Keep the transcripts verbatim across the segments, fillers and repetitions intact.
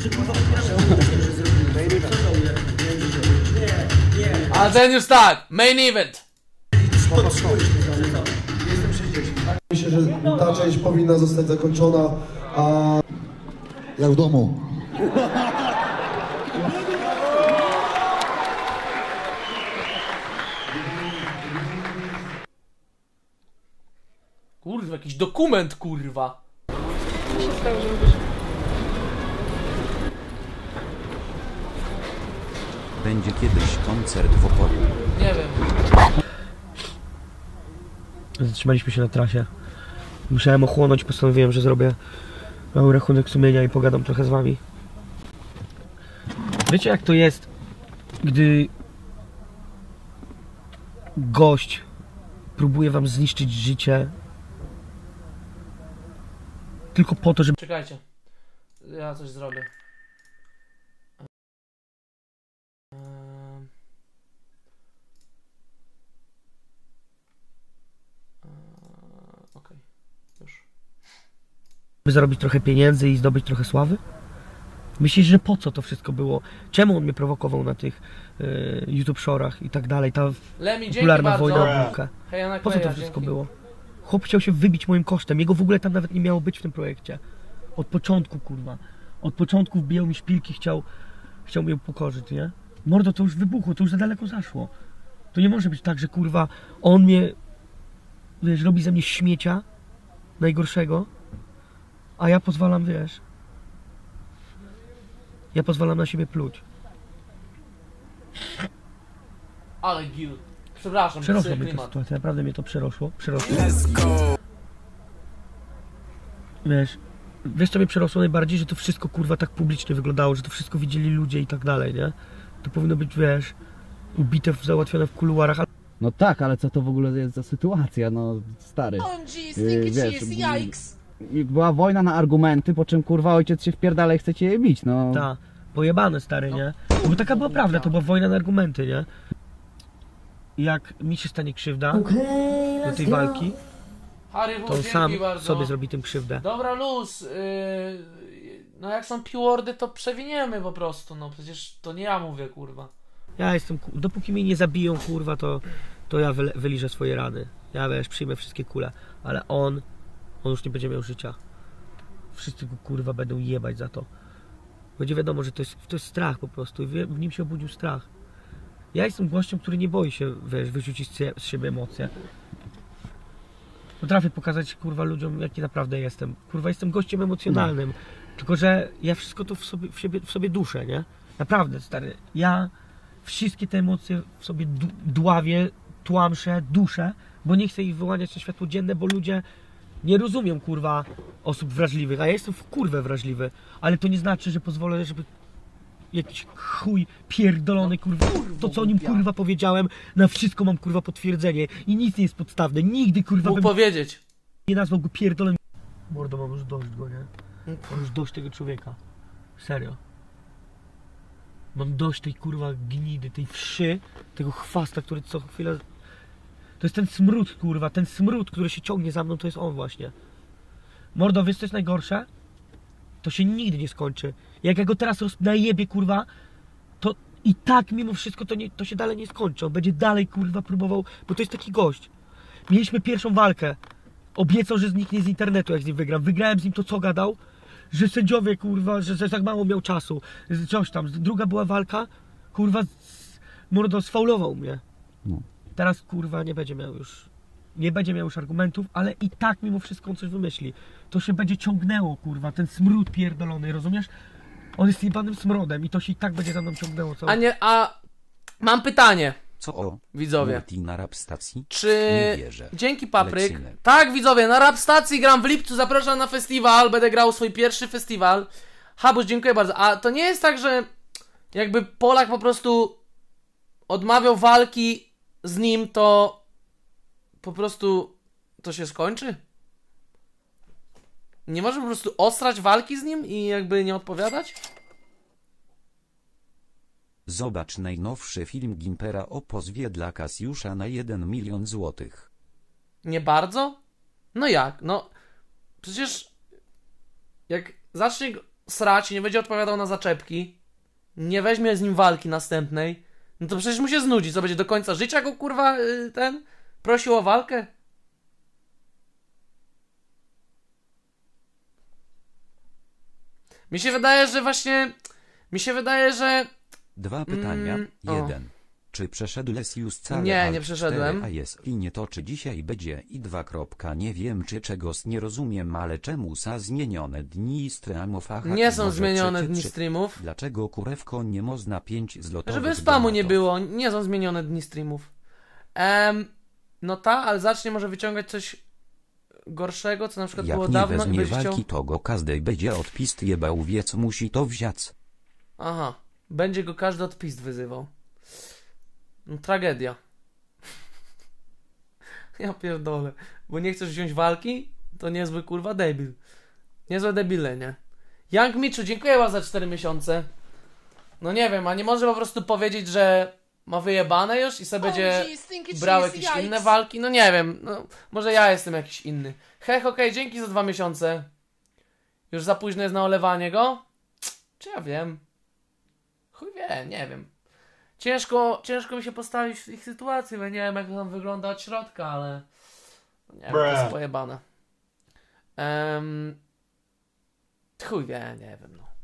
A ten już tak, main event. Myślę, że ta część powinna zostać zakończona, a... Jak w domu. Kurwa, jakiś dokument, kurwa. Co się stało, że mówisz? Będzie kiedyś koncert w Opolu. Nie wiem. Zatrzymaliśmy się na trasie. Musiałem ochłonąć, postanowiłem, że zrobię mały rachunek sumienia i pogadam trochę z wami. Wiecie, jak to jest, gdy gość próbuje wam zniszczyć życie tylko po to, żeby... Czekajcie. Ja coś zrobię. Ehm. Ehm, Okej, już. zarobić trochę pieniędzy i zdobyć trochę sławy? Myślisz, że po co to wszystko było? Czemu on mnie prowokował na tych y, YouTube shortach i tak dalej? Ta Lemi, dzięki popularna bardzo. wojna o bułkę. Hej, Jana Po co to Kleja, wszystko dzięki. było? Chłop chciał się wybić moim kosztem. Jego w ogóle tam nawet nie miało być w tym projekcie. Od początku, kurwa. Od początku wbijał mi szpilki, chciał, chciał mnie upokorzyć, nie? Mordo, to już wybuchło, to już za daleko zaszło. To nie może być tak, że kurwa on mnie, wiesz, robi ze mnie śmiecia najgorszego, a ja pozwalam, wiesz, ja pozwalam na siebie pluć. Ale gil. Przepraszam, Przerosła psuję mnie ta klimat. sytuacja, naprawdę mnie to przerosło. Przerosło. Wiesz, wiesz co mnie przerosło najbardziej? Że to wszystko kurwa tak publicznie wyglądało, że to wszystko widzieli ludzie i tak dalej, nie? To powinno być, wiesz, ubite, załatwione w kuluarach. No tak, ale co to w ogóle jest za sytuacja, no stary. O M G, Yy, stinky wiesz, cheese, yikes. i była wojna na argumenty, po czym kurwa ojciec się wpierdala i chcecie je bić, no. Ta, pojebane stary, nie? Bo taka była prawda, to była wojna na argumenty, nie? Jak mi się stanie krzywda do tej walki, Harry to on dzięki sam bardzo. sobie zrobi tym krzywdę. Dobra, luz. Yy, no jak są piwordy, to przewiniemy po prostu. No przecież to nie ja mówię, kurwa. Ja jestem, ku- dopóki mnie nie zabiją, kurwa, to, to ja wyle, wyliżę swoje rany. Ja, wiesz, przyjmę wszystkie kule. Ale on, on już nie będzie miał życia. Wszyscy go, kurwa, będą jebać za to. Będzie wiadomo, że to jest, to jest strach po prostu. I wie- w nim się obudził strach. Ja jestem gościem, który nie boi się, wiesz, wyrzucić z sie- z siebie emocje. Potrafię pokazać, kurwa, ludziom, jaki naprawdę jestem. Kurwa, jestem gościem emocjonalnym. No. Tylko, że ja wszystko to w sobie, w siebie, w sobie duszę, nie? Naprawdę, stary. Ja wszystkie te emocje w sobie du- dławię, tłamszę, duszę, bo nie chcę ich wyłaniać na światło dzienne, bo ludzie nie rozumią, kurwa, osób wrażliwych. A ja jestem w kurwę wrażliwy. Ale to nie znaczy, że pozwolę, żeby jakiś chuj pierdolony, kurwa, to co o nim, kurwa, powiedziałem, na wszystko mam, kurwa, potwierdzenie i nic nie jest podstawne. Nigdy, kurwa, Mógł bym powiedzieć. nie nazwał go pierdolonym. Mordo, mam już dość go, nie? Mam już dość tego człowieka. Serio. Mam dość tej, kurwa, gnidy, tej wszy, tego chwasta, który co chwilę... To jest ten smród, kurwa, ten smród, który się ciągnie za mną, to jest on właśnie. Mordo, wiesz co jest najgorsze? To się nigdy nie skończy. Jak ja go teraz roz- najebię, kurwa, to i tak mimo wszystko to, nie, to się dalej nie skończy. On będzie dalej, kurwa, próbował, bo to jest taki gość. Mieliśmy pierwszą walkę. Obiecał, że zniknie z internetu, jak z nim wygram. Wygrałem z nim to, co gadał, że sędziowie, kurwa, że, że tak mało miał czasu. że Coś tam. Druga była walka, kurwa, z- mordo, sfaulował mnie. No. Teraz, kurwa, nie będzie miał już... Nie będzie miał już argumentów, ale i tak mimo wszystko on coś wymyśli. To się będzie ciągnęło, kurwa, ten smród pierdolony, rozumiesz? On jest jebanym smrodem i to się i tak będzie za mną ciągnęło. Cały... A nie, a... Mam pytanie, Co o? widzowie. Multi na rap stacji? Czy... Nie wierzę. Dzięki, Papryk. Lecimy. Tak, widzowie, na Rap Stacji gram w lipcu, zapraszam na festiwal, będę grał swój pierwszy festiwal. Habuś, dziękuję bardzo. A to nie jest tak, że jakby Polak po prostu odmawiał walki z nim, to po prostu to się skończy? Nie może po prostu ostrać walki z nim i jakby nie odpowiadać? Zobacz najnowszy film Gimpera o pozwie dla Kasiusza na jeden milion złotych. Nie bardzo? No jak? No przecież jak zacznie go... srać, nie będzie odpowiadał na zaczepki, nie weźmie z nim walki następnej, no to przecież mu się znudzi. Co, będzie do końca życia go, kurwa, yy, ten prosił o walkę? Mi się wydaje, że właśnie... Mi się wydaje, że... Dwa pytania. Mm, o. Jeden. Czy przeszedł Lesius całe Nie, Half nie przeszedłem. cztery, a jest i nie to, czy dzisiaj będzie i dwa kropka. Nie wiem, czy czegoś nie rozumiem, ale czemu są zmienione dni streamów? Aha, Nie są może zmienione trzecie, dni czy- streamów. Dlaczego kurewko nie można pięć zlotowych Żeby spamu nie donatów? było, nie są zmienione dni streamów. Em, no ta, ale zacznie może wyciągać coś gorszego, co na przykład Jak było nie dawno i weźmie będzie walki, chciał... to go każdy będzie odpist jebał, więc musi to wziąć. Aha, będzie go każdy odpist wyzywał. No, tragedia. Ja pierdolę. Bo nie chcesz wziąć walki? To niezły kurwa debil. Niezłe debile, nie? Young Michu, dziękuję wam za cztery miesiące. No nie wiem, a nie może po prostu powiedzieć, że ma wyjebane już i sobie będzie brał jakieś inne walki? No nie wiem, no może ja jestem jakiś inny. Hech, okej, okay, dzięki za dwa miesiące. Już za późno jest na olewanie go? Czy ja wiem? Chuj wie, nie wiem. Ciężko, ciężko mi się postawić w ich sytuacji, bo nie wiem jak to tam wygląda od środka, ale... Nie wiem, to jest pojebane. Um... Chuj wie, nie wiem, no.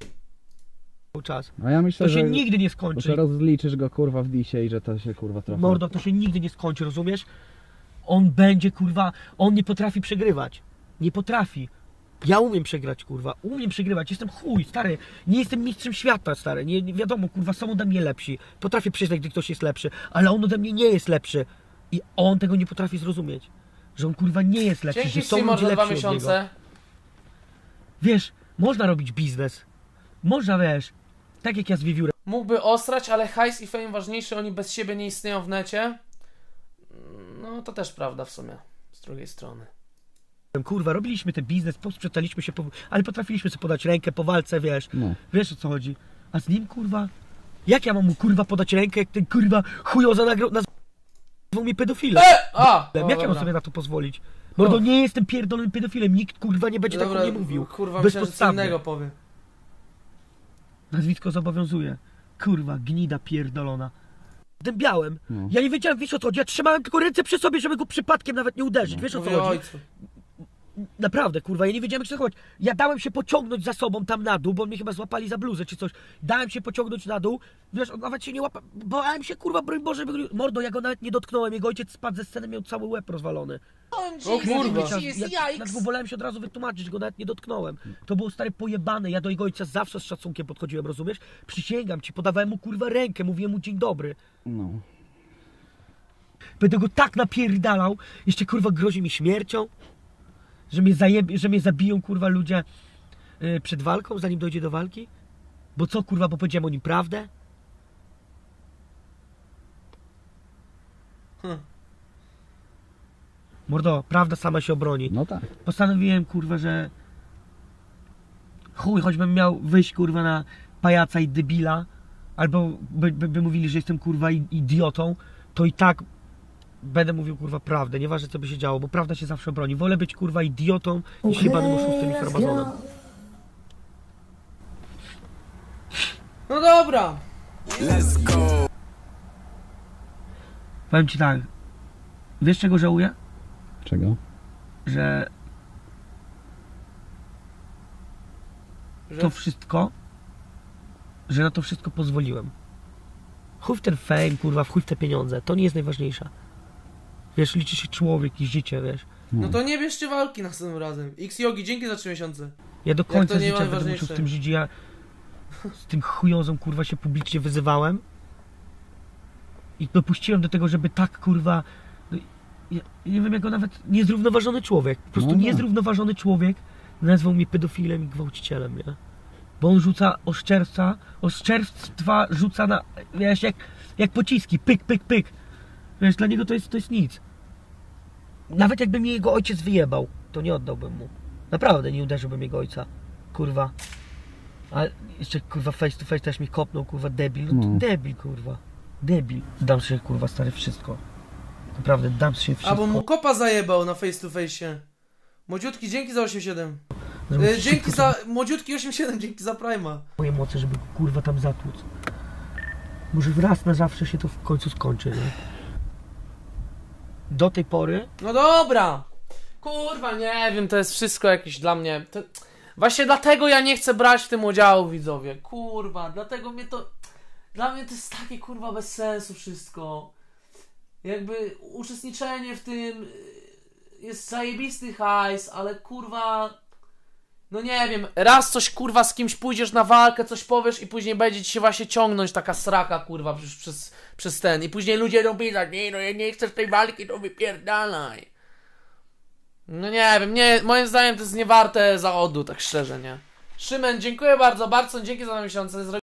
Czas. A ja myślę, To się że, nigdy nie że skończy. rozliczysz go kurwa w disie i że to się kurwa trochę... Mordo, to się nigdy nie skończy, rozumiesz? On będzie, kurwa, on nie potrafi przegrywać. Nie potrafi. Ja umiem przegrać, kurwa, umiem przegrywać, jestem chuj, stary, nie jestem mistrzem świata, stary, nie, nie wiadomo, kurwa, są ode mnie lepsi. Potrafię przyznać, gdy ktoś jest lepszy, ale on ode mnie nie jest lepszy. I on tego nie potrafi zrozumieć. Że on, kurwa, nie jest lepszy, Dzięki że są Simon ludzie za dwa lepsi od niego. miesiące. Wiesz, można robić biznes. Można, wiesz, tak jak ja z Wiewiórem. Mógłby osrać, ale hajs i fame ważniejszy, oni bez siebie nie istnieją w necie. No to też prawda w sumie, z drugiej strony. Kurwa, robiliśmy ten biznes, posprzątaliśmy się, po... ale potrafiliśmy sobie podać rękę po walce, wiesz. No. Wiesz o co chodzi. A z nim, kurwa, jak ja mam mu, kurwa, podać rękę, jak ten, kurwa, chujoza nagrał, nazwał mnie pedofilem. E! A! O, jak ja mam dobra. sobie na to pozwolić? Mordo, O. nie jestem pierdolonym pedofilem, nikt, kurwa, nie będzie tak Dobra, o mnie mówił. kurwa, myślałem, że co Bezpodstawnie. innego powie. Nazwisko zobowiązuje. Kurwa, gnida pierdolona. Dębiałem. No. Ja nie wiedziałem, wiesz o co chodzi, ja trzymałem tylko ręce przy sobie, żeby go przypadkiem nawet nie uderzyć, wiesz o co Mówię o chodzi? ojcu. Naprawdę, kurwa, ja nie wiedziałem, jak się zachować. Ja dałem się pociągnąć za sobą tam na dół, bo mnie chyba złapali za bluzę czy coś. Dałem się pociągnąć na dół, wiesz, on nawet się nie łapał. Bałem się, kurwa, broń Boże, by... Mordo, ja go nawet nie dotknąłem. Jego ojciec spadł ze sceny, miał cały łeb rozwalony. O kurwa. Ja, ja wolałem się od razu wytłumaczyć, że go nawet nie dotknąłem. To było stare pojebane, ja do jego ojca zawsze z szacunkiem podchodziłem, rozumiesz? Przysięgam ci, podawałem mu, kurwa, rękę, mówiłem mu dzień dobry. No. Będę go tak napierdalał, jeszcze, kurwa, grozi mi śmiercią. Że mnie, zajeb... że mnie zabiją, kurwa, ludzie yy, przed walką, zanim dojdzie do walki? Bo co, kurwa, bo powiedziałem o nim prawdę? Hm. Mordo, prawda sama się obroni. No tak. Postanowiłem, kurwa, że chuj, choćbym miał wyjść, kurwa, na pajaca i debila, albo by, by, by mówili, że jestem, kurwa, idiotą, to i tak będę mówił, kurwa, prawdę, nieważne co by się działo, bo prawda się zawsze broni. Wolę być, kurwa, idiotą niż jebanym oszustem i farmazonem. No dobra. Powiem ci tak, wiesz czego żałuję? Czego? Że Że... to wszystko, że na to wszystko pozwoliłem. Chuj w ten fame, kurwa, w chuj w te pieniądze, to nie jest najważniejsze. Wiesz, liczy się człowiek i życie, wiesz. No to nie bierzcie walki następnym razem. X-Yogi, dzięki za trzy miesiące. Ja do Jak końca to nie życia ma będę musiał ważniejsze. w tym żyć. Ja z tym chujozą, kurwa, się publicznie wyzywałem i dopuściłem do tego, żeby tak, kurwa, no, ja, ja nie wiem, jak go nawet niezrównoważony człowiek, po prostu No tak. niezrównoważony człowiek nazwał mnie pedofilem i gwałcicielem, nie? Bo on rzuca oszczerstwa, oszczerstwa rzuca na, wiesz, jak, jak pociski, pyk, pyk, pyk. Wiesz, dla niego to jest, to jest nic. Nawet jakby mi jego ojciec wyjebał, to nie oddałbym mu. Naprawdę nie uderzyłbym jego ojca. Kurwa. A jeszcze, kurwa, face to face też mi kopnął, kurwa, debil. No to No. debil, kurwa. Debil. Dam sobie, kurwa, stary, wszystko. Naprawdę, dam sobie wszystko. Albo mu kopa zajebał na face to face. Młodziutki, dzięki za osiem siedem. Żeby Yy, szybko dzięki to- za... Młodziutki osiem siedem, dzięki za Prima. moje moce, żeby go, kurwa tam zatłuc. Może raz na zawsze się to w końcu skończy, nie? Do tej pory No dobra. Kurwa, nie wiem, to jest wszystko jakieś dla mnie... To... Właśnie dlatego ja nie chcę brać w tym udziału, widzowie. Kurwa, dlatego mnie to... Dla mnie to jest takie, kurwa, bez sensu wszystko. Jakby uczestniczenie w tym... Jest zajebisty hajs, ale kurwa... No nie wiem, raz coś kurwa z kimś pójdziesz na walkę, coś powiesz i później będzie ci się właśnie ciągnąć taka sraka kurwa przez, przez, przez ten. I później ludzie będą pisać, nie no ja nie chcę tej walki, to wypierdalaj. No nie wiem, nie, moim zdaniem to jest niewarte zachodu, tak szczerze, nie. Szymen, dziękuję bardzo, Barson, dzięki za miesiące.